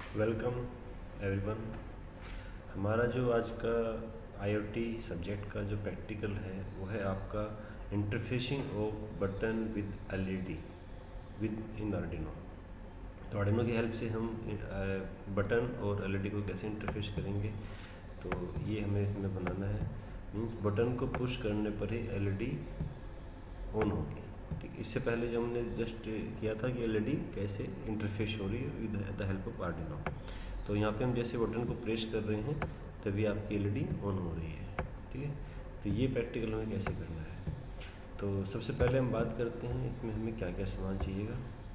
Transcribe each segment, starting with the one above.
Welcome everyone. हमारा जो आज का आईओटी सब्जेक्ट का जो प्रैक्टिकल है वो है आपका interfacing of button with LED with in Arduino. तो आर्डिनो की हेल्प से हम बटन और एलईडी को कैसे इंटरफेस करेंगे, तो ये हमें बनाना है। मीन्स बटन को पुश करने पर ही एलईडी ऑन होगी। ठीक, इससे पहले जो हमने जस्ट किया था कि एलईडी कैसे इंटरफेस हो रही है with the help of Arduino. तो यहाँ पे हम जैसे बटन को प्रेस कर रहे हैं तभी आपकी एलईडी ऑन हो रही है। ठीक है, तो ये प्रैक्टिकल हमें कैसे करना है। तो सबसे पहले हम बात करते हैं इसमें हमें क्या क्या सामान चाहिएगा।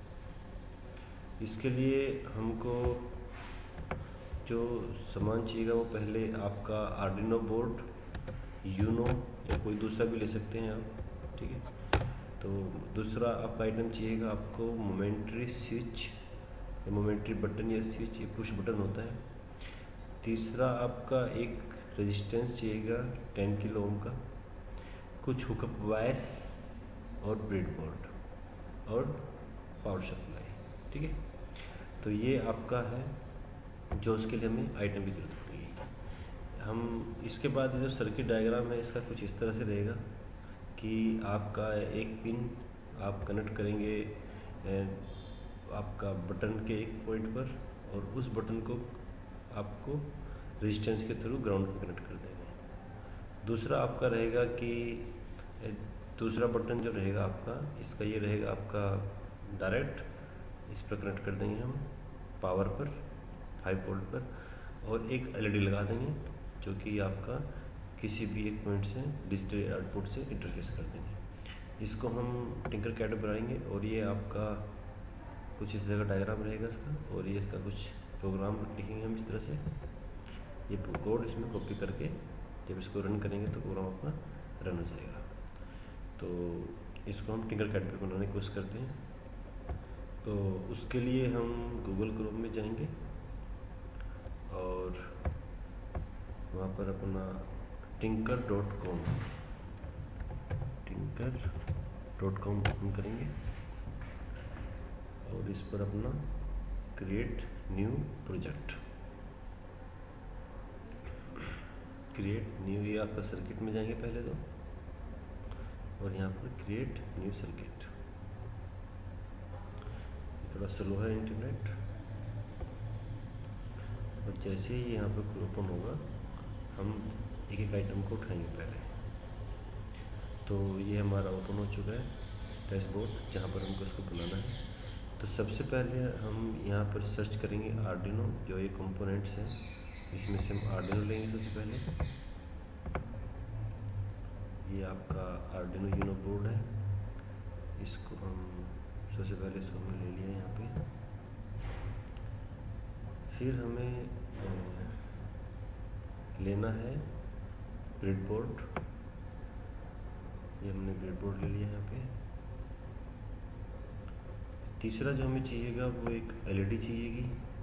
इसके लिए हमको जो सामान चाहिएगा वो पहले आपका आर्डिनो बोर्ड, यूनो या कोई दूसरा भी ले सकते हैं आप। ठीक है, तो दूसरा आपका आइटम चाहिएगा आपको मोमेंट्री स्विच या मोमेंट्री बटन या स्विच, ये पुश बटन होता है। तीसरा आपका एक रेजिस्टेंस चाहिएगा 10 किलो ओम का, कुछ हुकअप वायर्स और ब्रेडबोर्ड और पावर सप्लाई। ठीक है, तो ये आपका है जो उसके लिए हमें आइटम की जरूरत पड़ेगी। हम इसके बाद जो सर्किट डायग्राम है इसका कुछ इस तरह से रहेगा कि आपका एक पिन आप कनेक्ट करेंगे आपका बटन के एक पॉइंट पर, और उस बटन को आपको रेजिस्टेंस के थ्रू ग्राउंड पर कनेक्ट कर देंगे। दूसरा आपका रहेगा कि दूसरा बटन जो रहेगा आपका, इसका ये रहेगा आपका डायरेक्ट इस पर कनेक्ट कर देंगे हम पावर पर, हाई वोल्ट पर, और एक एलईडी लगा देंगे जो कि आपका किसी भी एक पॉइंट से डिजिटल आउटपुट से इंटरफेस कर देंगे। इसको हम टिंकर कैड बनाएंगे और ये आपका कुछ इस जगह डायग्राम रहेगा इसका, और ये इसका कुछ प्रोग्राम लिखेंगे हम इस तरह से। ये कोड इसमें कॉपी करके जब इसको रन करेंगे तो प्रोग्राम अपना रन हो जाएगा। तो इसको हम टिंकर कैड पर बनाने की कोशिश करते हैं। तो उसके लिए हम गूगल क्रोम में जाएंगे और वहाँ पर अपना tinker.com ओपन करेंगे और इस पर अपना create new project, create new, ये आपका सर्किट में जाएंगे पहले तो, और यहाँ पर क्रिएट न्यू सर्किट। थोड़ा स्लो है इंटरनेट, और जैसे ही यहाँ पर ओपन होगा हम एक एक आइटम को उठाएंगे पहले। तो ये हमारा ओपन हो चुका है डैशबोर्ड जहाँ पर हमको इसको बनाना है। तो सबसे पहले हम यहाँ पर सर्च करेंगे आर्डिनो, जो ये कंपोनेंट्स हैं इसमें से हम आर्डिनो लेंगे सबसे पहले। ये आपका आर्डिनो यूनो बोर्ड है, इसको हम सबसे पहले इसको हमने ले लिया यहाँ पे। फिर हमें लेना है ब्रेडबोर्ड, ये हमने ब्रेडबोर्ड ले लिया यहाँ पे। तीसरा जो हमें चाहिएगा वो एक एलईडी चाहिएगी,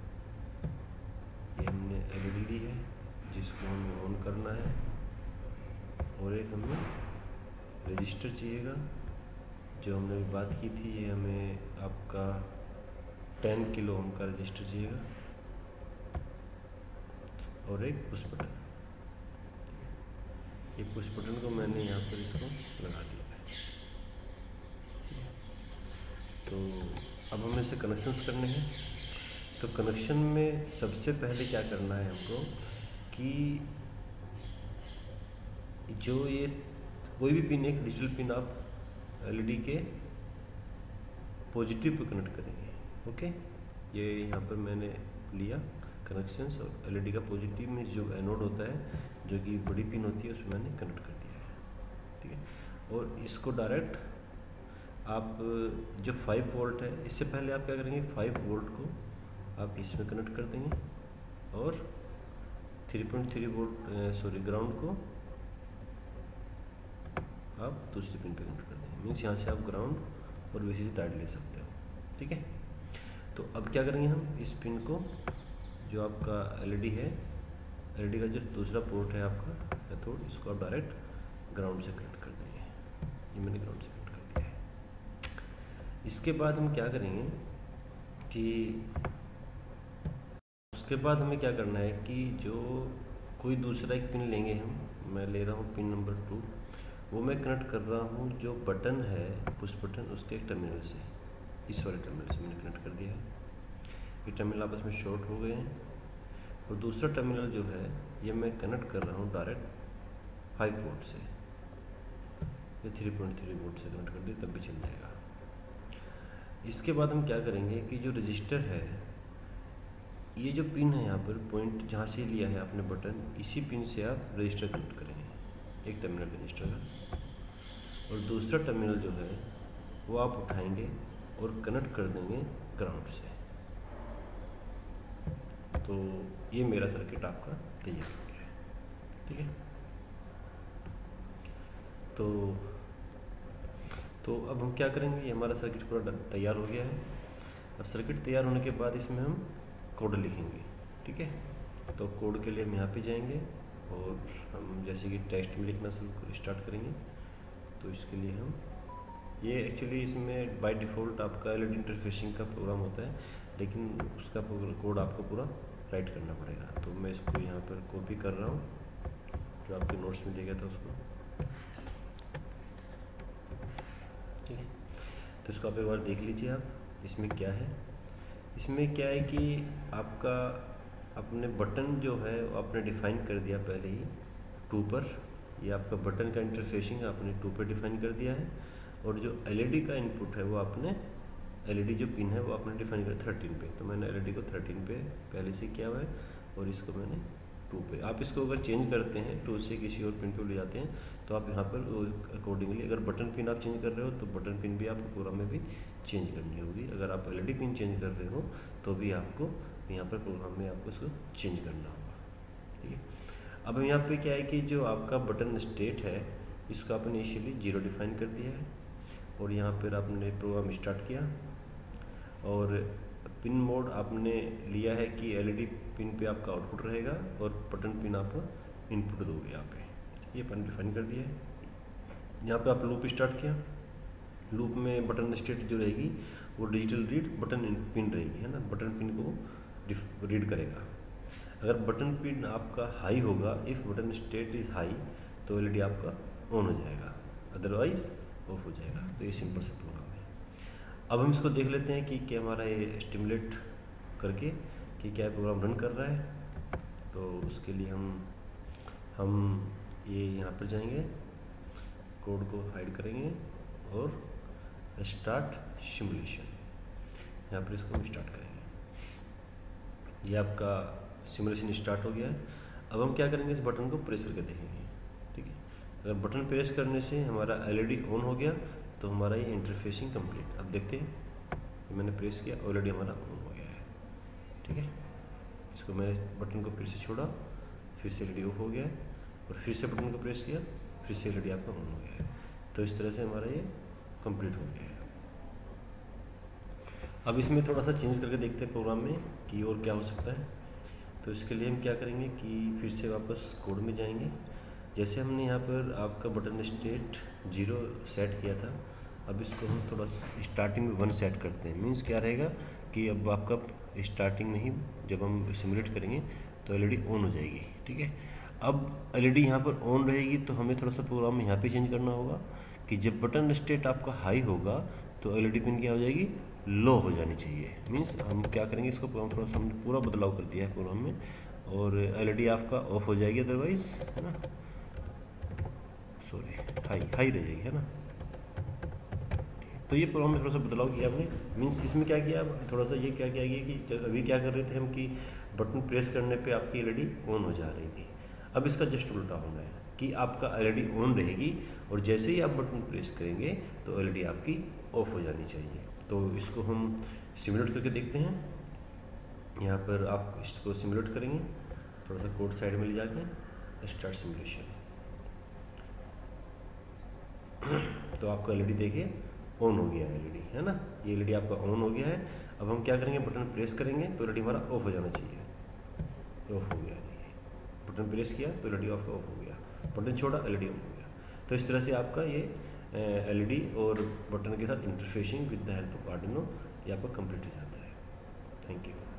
ये हमने एलईडी ली है जिसको हमें ऑन करना है। और एक हमें रजिस्टर चाहिएगा जो हमने अभी बात की थी, ये हमें आपका 10 किलो ओम का रजिस्टर चाहिएगा, और एक पुश बटन। ये पुश बटन को मैंने यहाँ पर इसको लगा दिया है। तो अब हमें इसे कनेक्शंस करने हैं। तो कनेक्शन में सबसे पहले क्या करना है हमको कि जो ये कोई भी पिन, एक डिजिटल पिन आप एलईडी के पॉजिटिव पे कनेक्ट करेंगे। ओके, ये यहाँ पर मैंने लिया कनेक्शंस, और एलईडी का पॉजिटिव में जो एनोड होता है जो कि बड़ी पिन होती है उसमें मैंने कनेक्ट कर दिया है। ठीक है, और इसको डायरेक्ट आप जो 5 वोल्ट है, इससे पहले आप क्या करेंगे 5 वोल्ट को आप इसमें कनेक्ट कर देंगे, और 3.3 वोल्ट ग्राउंड को आप दूसरी पिन पे कनेक्ट कर देंगे। मीन्स यहाँ से आप ग्राउंड और वीसीसी डायरेक्ट ले सकते हो। ठीक है, तो अब क्या करेंगे हम इस पिन को, जो आपका एलईडी है, एलईडी का जो दूसरा पोर्ट है आपका कैथोड, इसको आप डायरेक्ट ग्राउंड से कनेक्ट कर देंगे। ये मैंने ग्राउंड से कनेक्ट कर दिया है। इसके बाद हम क्या करेंगे कि उसके बाद हमें क्या करना है कि जो कोई दूसरा एक पिन लेंगे हम, मैं ले रहा हूँ पिन नंबर 2, वो मैं कनेक्ट कर रहा हूँ जो बटन है पुश बटन उसके एक टर्मिनल से, इस वाले टर्मिनल से मैंने कनेक्ट कर दिया है। ये टर्मिनल आपस में शॉर्ट हो गए हैं और दूसरा टर्मिनल जो है ये मैं कनेक्ट कर रहा हूँ डायरेक्ट 5 वोल्ट से, ये 3.3 वोल्ट से कनेक्ट कर दिया तब भी चल जाएगा। इसके बाद हम क्या करेंगे कि जो रजिस्टर है, ये जो पिन है यहाँ पर पॉइंट जहाँ से लिया है आपने बटन, इसी पिन से आप रजिस्टर कनेक्ट करेंगे, एक टर्मिनल रजिस्टर का, और दूसरा टर्मिनल जो है वो आप उठाएंगे और कनेक्ट कर देंगे ग्राउंड से। तो ये मेरा सर्किट आपका तैयार हो गया है, ठीक है। तो अब हम क्या करेंगे, ये हमारा सर्किट पूरा तैयार हो गया है। अब सर्किट तैयार होने के बाद इसमें हम कोड लिखेंगे, ठीक है। तो कोड के लिए हम यहाँ पे जाएंगे और हम जैसे कि टेक्स्ट में लिखना स्टार्ट करेंगे। तो इसके लिए हम ये एक्चुअली इसमें बाय डिफ़ॉल्ट आपका एलईडी इंटरफेसिंग का प्रोग्राम होता है, लेकिन उसका कोड आपको पूरा राइट करना पड़ेगा। तो मैं इसको यहाँ पर कॉपी कर रहा हूँ, जो आपके नोट्स में दिया गया था उसको, ठीक है। तो इसको आप एक बार देख लीजिए आप, इसमें क्या है। इसमें क्या है कि आपका अपने बटन जो है वो आपने डिफ़ाइन कर दिया पहले ही 2 पर, ये आपका बटन का इंटरफेसिंग आपने 2 पर डिफ़ाइन कर दिया है, और जो एलईडी का इनपुट है वो आपने एलईडी जो पिन है वो आपने डिफाइन किया 13 पे। तो मैंने एलईडी को 13 पे पहले से किया हुआ है और इसको मैंने 2 पे। आप इसको अगर चेंज करते हैं 2 से किसी और पिन पे ले जाते हैं तो आप यहाँ पर अकॉर्डिंगली, अगर बटन पिन आप चेंज कर रहे हो तो बटन पिन भी आपको प्रोग्राम में भी चेंज करनी होगी। अगर आप एलईडी पिन चेंज कर रहे हो तो भी आपको यहाँ पर प्रोग्राम में आपको इसको चेंज करना होगा, ठीक है। अब यहाँ पर क्या है कि जो आपका बटन स्टेट है इसको आपने इनिशियली 0 डिफाइन कर दिया है, और यहाँ पर आपने प्रोग्राम स्टार्ट किया और पिन मोड आपने लिया है कि एलईडी पिन पे आपका आउटपुट रहेगा और बटन पिन आप इनपुट दोगे यहाँ पे, ये अपन डिफाइन कर दिया है। यहाँ पे आप लूप स्टार्ट किया, लूप में बटन स्टेट जो रहेगी वो डिजिटल रीड बटन पिन रहेगी, है ना। बटन पिन को रीड करेगा। अगर बटन पिन आपका हाई होगा, if button state is high, तो एलईडी आपका ऑन हो जाएगा, अदरवाइज ऑफ हो जाएगा। तो ये सिंपल सा प्रोग्राम है। अब हम इसको देख लेते हैं कि क्या हमारा ये स्टिमुलेट करके कि क्या प्रोग्राम रन कर रहा है। तो उसके लिए हम ये यहाँ पर जाएंगे, कोड को हाइड करेंगे और स्टार्ट सिमुलेशन, यहाँ पर इसको हम स्टार्ट करेंगे। ये आपका सिमुलेशन स्टार्ट हो गया है। अब हम क्या करेंगे, इस बटन को प्रेस करके देखेंगे, ठीक है। अगर बटन प्रेस करने से हमारा एलईडी ऑन हो गया तो हमारा ये इंटरफेसिंग कंप्लीट। अब देखते हैं कि मैंने प्रेस किया, ऑलरेडी हमारा ऑन हो गया है, ठीक है। इसको मैंने बटन को फिर से छोड़ा, फिर से एलईडी ऑफ हो गया है, और फिर से बटन को प्रेस किया, फिर से एलईडी आपका ऑन हो गया है। तो इस तरह से हमारा ये कंप्लीट हो गया है। अब इसमें थोड़ा सा चेंज करके देखते हैं प्रोग्राम में कि और क्या हो सकता है। तो इसके लिए हम क्या करेंगे कि फिर से वापस कोड में जाएंगे। जैसे हमने यहाँ पर आपका बटन स्टेट 0 सेट किया था, अब इसको हम थोड़ा स्टार्टिंग में 1 सेट करते हैं। मीन्स क्या रहेगा कि अब आपका स्टार्टिंग में ही जब हम सिमुलेट करेंगे तो एलईडी ऑन हो जाएगी, ठीक है। अब एलईडी यहाँ पर ऑन रहेगी तो हमें थोड़ा सा प्रोग्राम में यहाँ पे चेंज करना होगा कि जब बटन स्टेट आपका हाई होगा तो एलईडी पिन क्या हो जाएगी, लो हो जानी चाहिए। मीन्स हम क्या करेंगे, इसको प्रोग्राम थोड़ा सा हमने पूरा बदलाव कर दिया है प्रोग्राम में, और एलईडी आपका ऑफ हो जाएगी, अदरवाइज, है ना, सॉरी, हाई रह जाएगी, है ना। तो ये प्रोग्राम में थोड़ा सा बदलाव किया हमने। मीन्स इसमें क्या किया, थोड़ा सा ये क्या किया कि अभी क्या कर रहे थे हम कि बटन प्रेस करने पे आपकी एलईडी ऑन हो जा रही थी। अब इसका जस्ट उल्टा होना है कि आपका एलईडी ऑन रहेगी और जैसे ही आप बटन प्रेस करेंगे तो एलईडी आपकी ऑफ हो जानी चाहिए। तो इसको हम सिमुलेट करके देखते हैं। यहाँ पर आप इसको सिमुलेट करेंगे, थोड़ा सा कोड साइड में ले जाके स्टार्ट सिमुलेशन। तो आपका एलईडी देखिए ऑन हो गया है, एलईडी, है ना, ये एलईडी आपका ऑन हो गया है। अब हम क्या करेंगे, बटन प्रेस करेंगे तो एलईडी हमारा ऑफ हो जाना चाहिए, ऑफ हो गया। बटन प्रेस किया तो एलईडी ऑफ हो गया, बटन छोड़ा एलईडी ऑन हो गया। तो इस तरह से आपका ये एलईडी और बटन के साथ interfacing with the help of Arduino ये आपका कंप्लीट हो जाता है। Thank you.